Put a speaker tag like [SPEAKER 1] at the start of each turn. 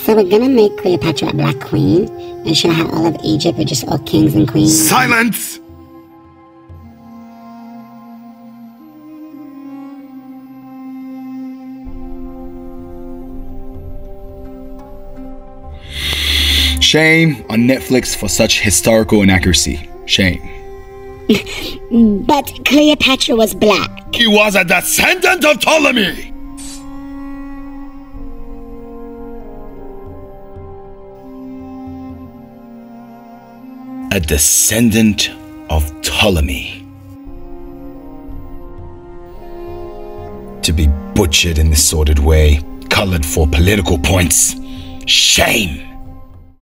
[SPEAKER 1] So we're gonna make Cleopatra a black queen, and she'll have all of Egypt with just all kings and queens.
[SPEAKER 2] Silence! Shame on Netflix for such historical inaccuracy. Shame.
[SPEAKER 1] But Cleopatra was black.
[SPEAKER 2] He was a descendant of Ptolemy! A descendant of Ptolemy. To be butchered in this sordid way, colored for political points. Shame!